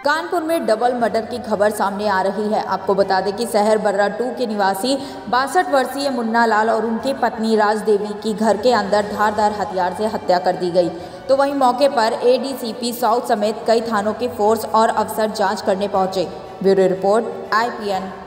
कानपुर में double murder की खबर सामने आ रही है। आपको बता दें कि शहर बर्रा 2 के निवासी 62 वर्षीय मुन्ना लाल और उनकी पत्नी राज देवी की घर के अंदर धारदार हथियार से हत्या कर दी गई। तो वहीं मौके पर एडीसीपी साउथ समेत कई थानों के फोर्स और अफसर जांच करने पहुंचे। Bureau report IPN।